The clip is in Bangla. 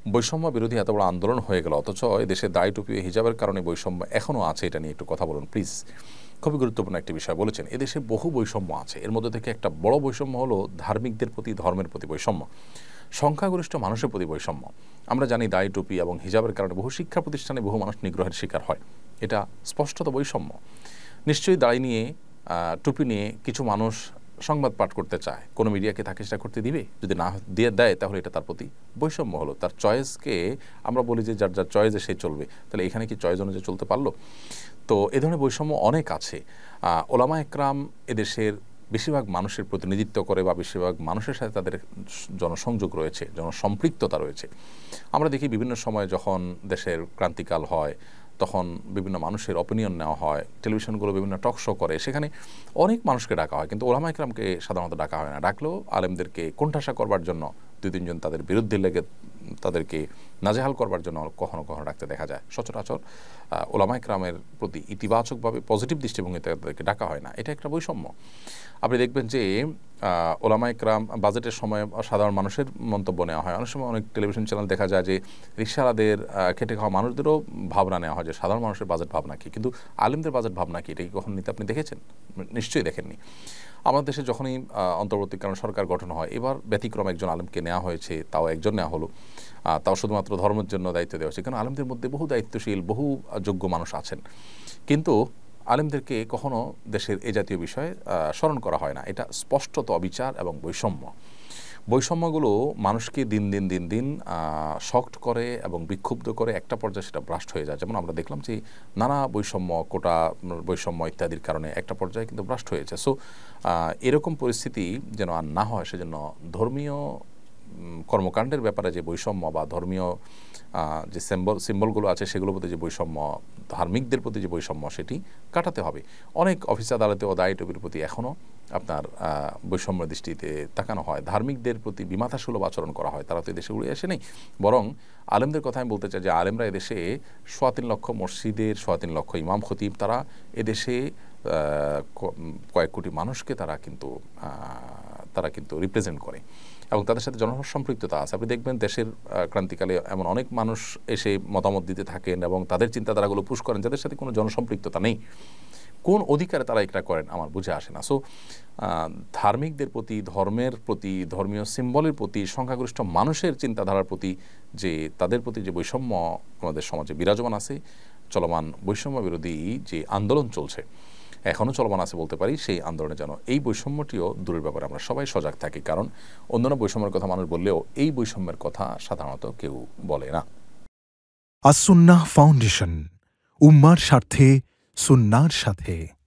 বৈষম্য বিরোধী এত বড় আন্দোলন হয়ে গেল, অথচ এদেশে দাড়ি টুপি হিজাবের কারণে বৈষম্য এখনও আছে, এটা নিয়ে একটু কথা বলুন প্লিজ। খুবই গুরুত্বপূর্ণ একটি বিষয় বলেছেন। এদেশে বহু বৈষম্য আছে, এর মধ্যে থেকে একটা বড় বৈষম্য হলো ধার্মিকদের প্রতি, ধর্মের প্রতি বৈষম্য, সংখ্যাগরিষ্ঠ মানুষের প্রতি বৈষম্য। আমরা জানি দাড়ি টুপি এবং হিজাবের কারণে বহু শিক্ষা প্রতিষ্ঠানে বহু মানুষ নিগ্রহের শিকার হয়, এটা স্পষ্টত বৈষম্য। নিশ্চয়ই দাড়ি নিয়ে, টুপি নিয়ে কিছু মানুষ সংবাদ পাঠ করতে চায়, কোনো মিডিয়াকে তাকে সেটা করতে দিবে? যদি না দিয়ে দেয় তাহলে এটা তার প্রতি বৈষম্য হলো। তার চয়েসকে আমরা বলি যে যার যার চয়েসে সে চলবে, তাহলে এখানে কি চয়েস অনুযায়ী চলতে পারলো? তো এ ধরনের বৈষম্য অনেক আছে। ওলামা একরাম এদেশের বেশিরভাগ মানুষের প্রতিনিধিত্ব করে বা বেশিরভাগ মানুষের সাথে তাদের জনসংযোগ রয়েছে, জনসম্পৃক্ততা রয়েছে। আমরা দেখি বিভিন্ন সময় যখন দেশের ক্রান্তিকাল হয় তখন বিভিন্ন মানুষের অপিনিয়ন নেওয়া হয়, টেলিভিশনগুলো বিভিন্ন টক শো করে, সেখানে অনেক মানুষকে ডাকা হয়, কিন্তু ওলামা একরামকে সাধারণত ডাকা হয় না। ডাকলেও আলেমদেরকে কোণঠাসা করবার জন্য দুই তিনজন তাদের বিরুদ্ধে লেগে তাদেরকে নাজেহাল করবার জন্য কখনো কখনো ডাকতে দেখা যায়। সচরাচর ওলামা একরামের প্রতি ইতিবাচকভাবে পজিটিভ দৃষ্টিভঙ্গিতে তাদেরকে ডাকা হয় না, এটা একটা বৈষম্য। আপনি দেখবেন যে ওলামা একরাম বাজেটের সময় সাধারণ মানুষের মন্তব্য নেওয়া হয়। অনেক সময় অনেক টেলিভিশন চ্যানেল দেখা যায় যে রিকশাওয়ালাদের, খেটে খাওয়া মানুষদেরও ভাবনা নেওয়া হয় যে সাধারণ মানুষের বাজেট ভাবনা কী, কিন্তু আলেমদের বাজেট ভাবনা কী, এটা কি কখনো নিতে আপনি দেখেছেন? নিশ্চয়ই দেখেননি। আমাদের দেশে যখনই অন্তর্বর্তীকালীন সরকার গঠন হয়, এবার ব্যতিক্রম একজন আলেমকে নেওয়া হয়েছে, তাও একজন নেওয়া হলো, তাও শুধুমাত্র ধর্মের জন্য দায়িত্ব দেওয়া হয়েছে। কারণ আলেমদের মধ্যে বহু দায়িত্বশীল, বহু যোগ্য মানুষ আছেন, কিন্তু আলেমদেরকে কখনো দেশের এ জাতীয় বিষয়ে স্মরণ করা হয় না। এটা স্পষ্টত অবিচার এবং বৈষম্য। বৈষম্যগুলো মানুষকে দিন দিন দিন দিন শক্ট করে এবং বিক্ষুব্ধ করে, একটা পর্যায়ে সেটা ব্রাস্ট হয়ে যায়। যেমন আমরা দেখলাম যে নানা বৈষম্য, কোটা বৈষম্য ইত্যাদির কারণে একটা পর্যায়ে কিন্তু ব্রাস্ট হয়েছে। সো এরকম পরিস্থিতি যেন আর না হয়, সেজন্য ধর্মীয় কর্মকাণ্ডের ব্যাপারে যে বৈষম্য বা ধর্মীয় যে সিম্বলগুলো আছে সেগুলোর প্রতি যে বৈষম্য, ধার্মিকদের প্রতি যে বৈষম্য, সেটি কাটাতে হবে। অনেক অফিস আদালতেও দাড়ি টুপির প্রতি এখনও আপনার বৈষম্য দৃষ্টিতে তাকানো হয়, ধার্মিকদের প্রতি বিমাতাসুলভ আচরণ করা হয়। তারা তো এদেশে উড়ে আসে নেই, বরং আলেমদের কথা আমি বলতে চাই যে আলেমরা এদেশে 3.25 লক্ষ মসজিদের 3.25 লক্ষ ইমাম খতিব, তারা এদেশে কয়েক কোটি মানুষকে তারা কিন্তু রিপ্রেজেন্ট করে এবং তাদের সাথে জনসম্পৃক্ততা আছে। আপনি দেখবেন দেশের ক্রান্তিকালে এমন অনেক মানুষ এসে মতামত দিতে থাকেন এবং তাদের চিন্তাধারাগুলো পুশ করেন যাদের সাথে কোনো জনসম্পৃক্ততা নেই। কোন অধিকারে তারা এটা করেন আমার বুঝে আসে না। সো ধার্মিকদের প্রতি, ধর্মের প্রতি, ধর্মীয় সিম্বলের প্রতি, সংখ্যাগরিষ্ঠ মানুষের চিন্তাধারার প্রতি যে তাদের প্রতি যে বৈষম্য আমাদের সমাজে বিরাজমান আছে, চলমান বৈষম্য বিরোধী যে আন্দোলন চলছে, এখনও চলমান আছে বলতে পারি, সেই আন্দোলনে যেন এই বৈষম্যটিও দূরের ব্যাপারে আমরা সবাই সজাগ থাকি। কারণ অন্যান্য বৈষম্যের কথা মানুষ বললেও এই বৈষম্যের কথা সাধারণত কেউ বলে না। আস-সুন্নাহ ফাউন্ডেশন, উম্মার স্বার্থে সুন্নাহর সাথে।